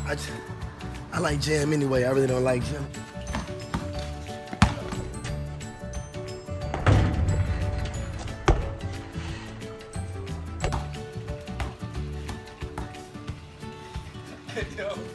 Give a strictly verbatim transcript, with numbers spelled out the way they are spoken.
I, just, I like jam anyway. I really don't like jam. Yo.